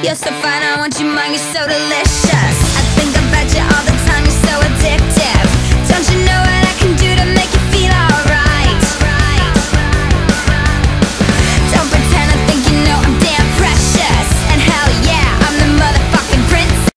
You're so fine, I want you mine, you're so delicious.